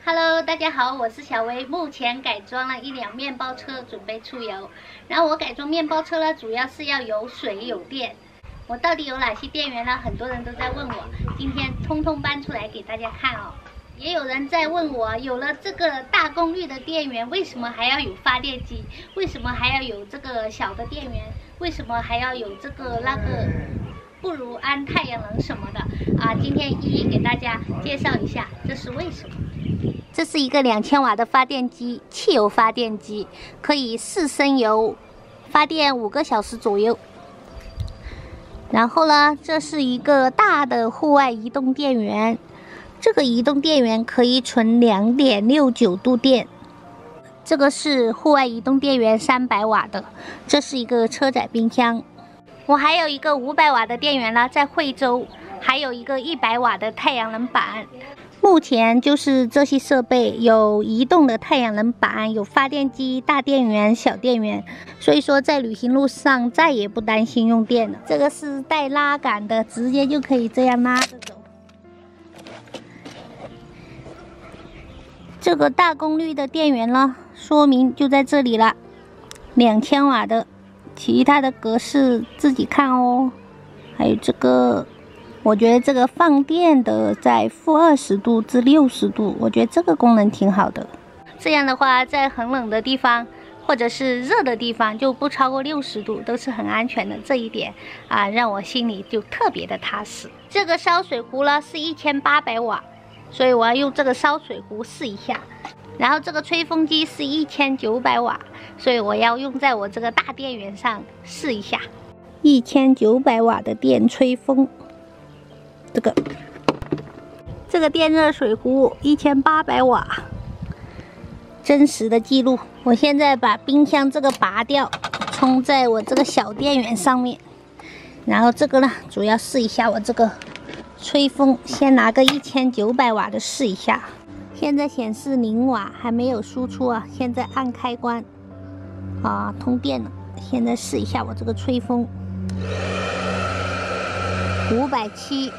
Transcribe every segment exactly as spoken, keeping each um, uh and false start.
Hello， 大家好，我是小薇。目前改装了一辆面包车，准备出游。然后我改装面包车呢，主要是要有水有电。我到底有哪些电源呢？很多人都在问我，今天通通搬出来给大家看哦。也有人在问我，有了这个大功率的电源，为什么还要有发电机？为什么还要有这个小的电源？为什么还要有这个那个？不如安太阳能什么的啊？今天一一给大家介绍一下，这是为什么。这是一个两千瓦的发电机，汽油发电机，可以四升油发电五个小时左右。然后呢，这是一个大的户外移动电源，这个移动电源可以存 两点六九度电。这个是户外移动电源三百瓦的，这是一个车载冰箱。我还有一个五百瓦的电源呢，在惠州，还有一个一百瓦的太阳能板。目前就是这些设备，有移动的太阳能板，有发电机、大电源、小电源，所以说在旅行路上再也不担心用电了。这个是带拉杆的，直接就可以这样拉着走。这个大功率的电源呢，说明就在这里了，两千瓦的。其他的格式自己看哦。还有这个，我觉得这个放电的在负二十度至六十度，我觉得这个功能挺好的。这样的话，在很冷的地方或者是热的地方，就不超过六十度，都是很安全的。这一点啊，让我心里就特别的踏实。这个烧水壶呢是一千八百瓦，所以我要用这个烧水壶试一下。然后这个吹风机是一千九百瓦，所以我要用在我这个大电源上试一下。一千九百瓦的电吹风，这个这个电热水壶一千八百瓦，真实的记录。我现在把冰箱这个拔掉，充在我这个小电源上面。然后这个呢，主要试一下我这个吹风，先拿个一千九百瓦的试一下。现在显示零瓦，还没有输出啊。现在按开关，啊，通电了。现在试一下我这个吹风，五百七，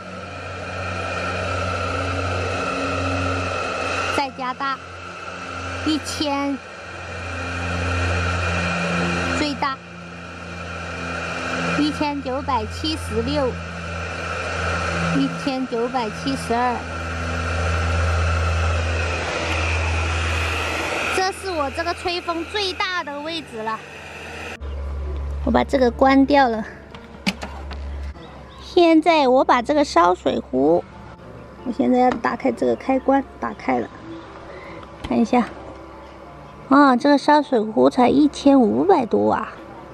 再加大，一千，最大，一千九百七十六，一千九百七十二。这是我这个吹风最大的位置了，我把这个关掉了。现在我把这个烧水壶，我现在要打开这个开关，打开了，看一下，啊，这个烧水壶才一千五百多瓦，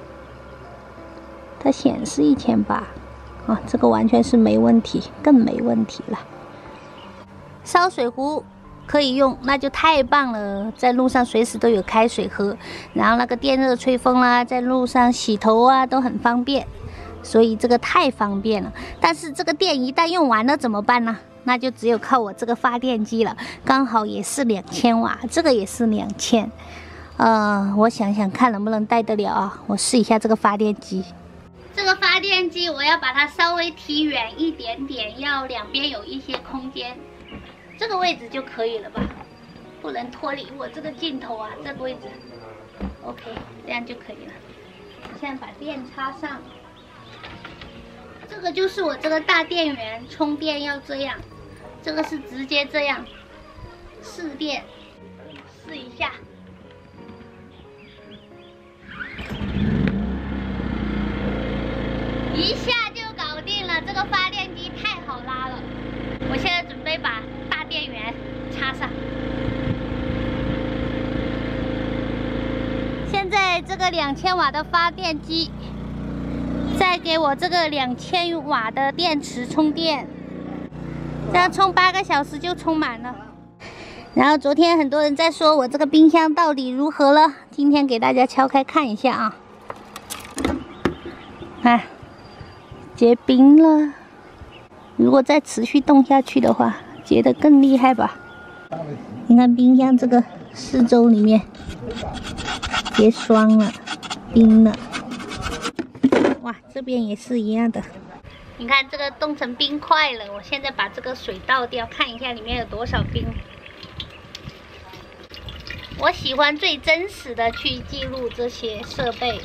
它显示一千八，啊，这个完全是没问题，更没问题了。烧水壶可以用，那就太棒了，在路上随时都有开水喝，然后那个电热吹风啦，在路上洗头啊都很方便，所以这个太方便了。但是这个电一旦用完了怎么办呢？那就只有靠我这个发电机了，刚好也是两千瓦，这个也是两千，呃，我想想看能不能带得了啊，我试一下这个发电机。这个发电机我要把它稍微提远一点点，要两边有一些空间。这个位置就可以了吧，不能脱离我这个镜头啊，这个位置 OK， 这样就可以了。我现在把电插上，这个就是我这个大电源，充电要这样，这个是直接这样试电，试一下。一下就搞定了，这个发电机太好拉了。我现在准备把大电源插上。现在这个两千瓦的发电机再给我这个两千瓦的电池充电，这样充八个小时就充满了。然后昨天很多人在说我这个冰箱到底如何了，今天给大家敲开看一下啊，看结冰了。如果再持续冻下去的话，结得更厉害吧。你看冰箱这个四周里面结霜了，冰了。哇，这边也是一样的。你看这个冻成冰块了，我现在把这个水倒掉，看一下里面有多少冰。 我喜欢最真实的去记录这些设备，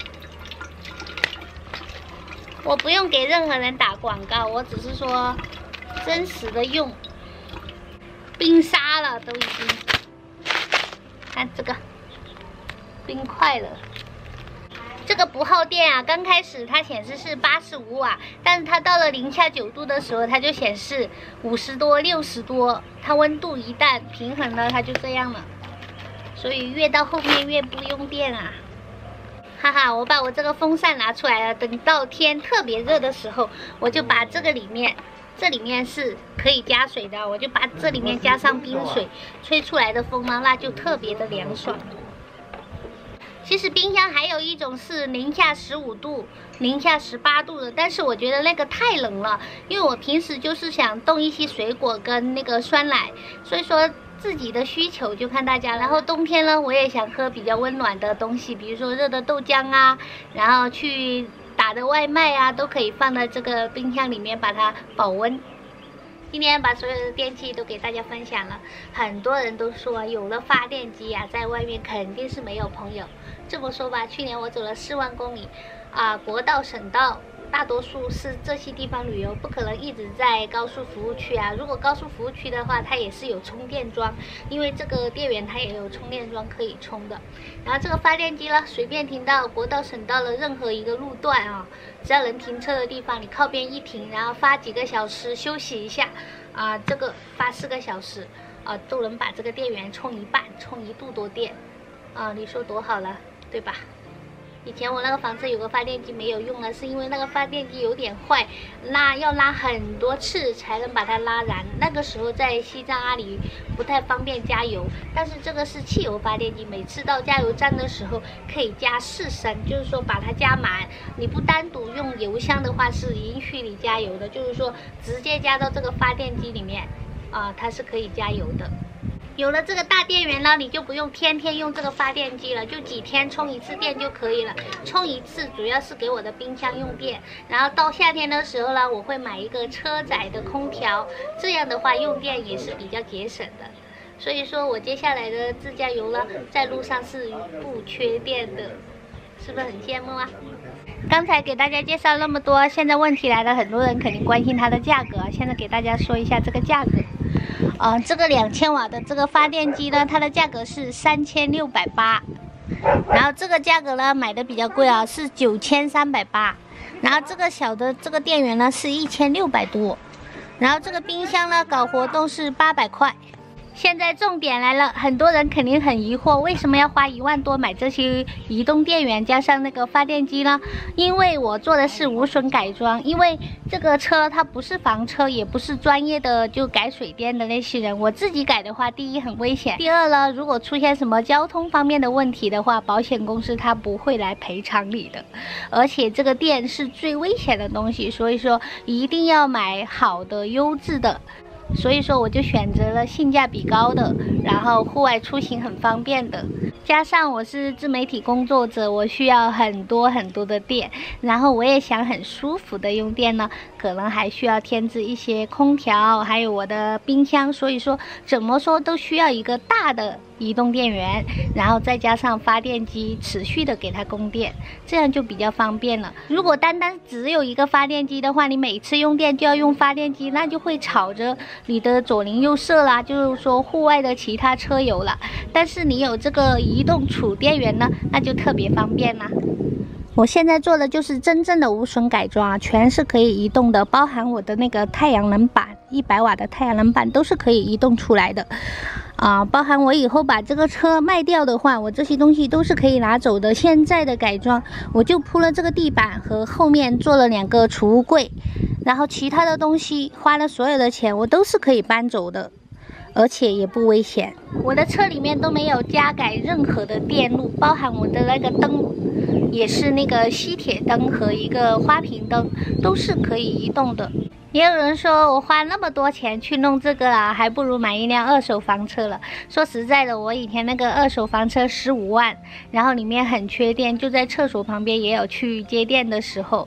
我不用给任何人打广告，我只是说真实的用。冰沙了都已经，看这个冰块了。这个不耗电啊，刚开始它显示是八十五瓦，但是它到了零下九度的时候，它就显示五十多、六十多。它温度一旦平衡了，它就这样了。所以越到后面越不用电啊。哈哈，我把我这个风扇拿出来了，等到天特别热的时候，我就把这个里面，这里面是可以加水的，我就把这里面加上冰水，吹出来的风呢，那就特别的凉爽。其实冰箱还有一种是零下十五度、零下十八度的，但是我觉得那个太冷了，因为我平时就是想冻一些水果跟那个酸奶，所以说自己的需求就看大家。然后冬天呢，我也想喝比较温暖的东西，比如说热的豆浆啊，然后去打的外卖啊，都可以放在这个冰箱里面把它保温。今天把所有的电器都给大家分享了，很多人都说有了发电机啊，在外面肯定是没有朋友。这么说吧，去年我走了四万公里，啊，国道、省道，大多数是这些地方旅游，不可能一直在高速服务区啊。如果高速服务区的话，它也是有充电桩，因为这个电源它也有充电桩可以充的。然后这个发电机呢，随便停到国道、省道的任何一个路段啊，只要能停车的地方，你靠边一停，然后发几个小时休息一下，啊，这个发四个小时，啊，都能把这个电源充一半，充一度多电，啊，你说多好了，对吧？以前我那个房车有个发电机没有用了，是因为那个发电机有点坏，拉要拉很多次才能把它拉燃。那个时候在西藏阿里不太方便加油，但是这个是汽油发电机，每次到加油站的时候可以加四升，就是说把它加满。你不单独用油箱的话是允许你加油的，就是说直接加到这个发电机里面，啊、呃，它是可以加油的。有了这个大电源呢，你就不用天天用这个发电机了，就几天充一次电就可以了。充一次主要是给我的冰箱用电，然后到夏天的时候呢，我会买一个车载的空调，这样的话用电也是比较节省的。所以说我接下来的自驾游呢，在路上是不缺电的，是不是很羡慕啊？刚才给大家介绍那么多，现在问题来了，很多人肯定关心它的价格，现在给大家说一下这个价格。呃，这个两千瓦的这个发电机呢，它的价格是三千六百八，然后这个价格呢买的比较贵啊，是九千三百八，然后这个小的这个电源呢是一千六百多，然后这个冰箱呢搞活动是八百块。现在重点来了，很多人肯定很疑惑，为什么要花一万多买这些移动电源加上那个发电机呢？因为我做的是无损改装，因为这个车它不是房车，也不是专业的就改水电的那些人，我自己改的话，第一很危险，第二呢，如果出现什么交通方面的问题的话，保险公司它不会来赔偿你的，而且这个电是最危险的东西，所以说一定要买好的优质的。所以说我就选择了性价比高的，然后户外出行很方便的，加上我是自媒体工作者，我需要很多很多的电，然后我也想很舒服的用电呢，可能还需要添置一些空调，还有我的冰箱，所以说怎么说都需要一个大的移动电源，然后再加上发电机持续的给它供电，这样就比较方便了。如果单单只有一个发电机的话，你每次用电就要用发电机，那就会吵着你的左邻右舍啦，就是说户外的其他车友了。但是你有这个移动储电源呢，那就特别方便啦。我现在做的就是真正的无损改装啊，全是可以移动的，包含我的那个太阳能板，一百瓦的太阳能板都是可以移动出来的。啊，包含我以后把这个车卖掉的话，我这些东西都是可以拿走的。现在的改装，我就铺了这个地板和后面做了两个储物柜，然后其他的东西花了所有的钱，我都是可以搬走的，而且也不危险。我的车里面都没有加改任何的电路，包含我的那个灯，也是那个吸铁灯和一个花瓶灯，都是可以移动的。也有人说我花那么多钱去弄这个了，还不如买一辆二手房车了。说实在的，我以前那个二手房车十五万，然后里面很缺电，就在厕所旁边也有去接电的时候，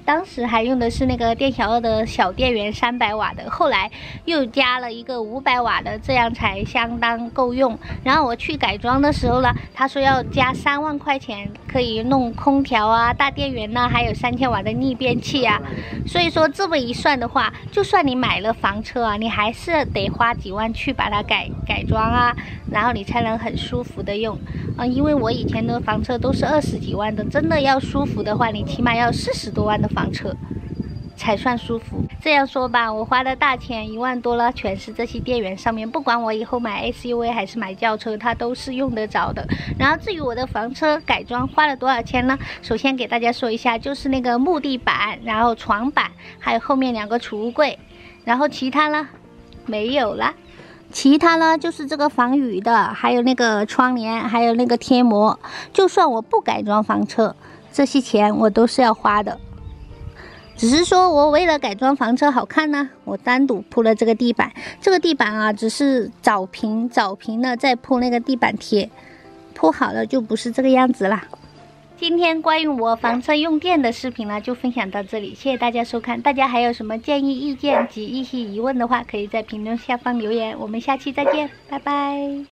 当时还用的是那个店小二的小电源三百瓦的，后来又加了一个五百瓦的，这样才相当够用。然后我去改装的时候呢，他说要加三万块钱，可以弄空调啊、大电源呢、啊，还有三千瓦的逆变器啊。所以说这么一算的话，就算你买了房车啊，你还是得花几万去把它改改装啊，然后你才能很舒服的用啊。因为我以前的房车都是二十几万的，真的要舒服的话，你起码要四十多万的房车才算舒服。这样说吧，我花的大钱一万多了，全是这些电源上面，不管我以后买 S U V 还是买轿车，它都是用得着的。然后至于我的房车改装花了多少钱呢？首先给大家说一下，就是那个木地板，然后床板，还有后面两个储物柜，然后其他呢没有了。其他呢就是这个防雨的，还有那个窗帘，还有那个贴膜。就算我不改装房车，这些钱我都是要花的。只是说我为了改装房车好看呢，我单独铺了这个地板。这个地板啊，只是早平早平了再铺那个地板贴，铺好了就不是这个样子啦。今天关于我房车用电的视频呢，就分享到这里，谢谢大家收看。大家还有什么建议、意见及一些疑问的话，可以在评论下方留言。我们下期再见，拜拜。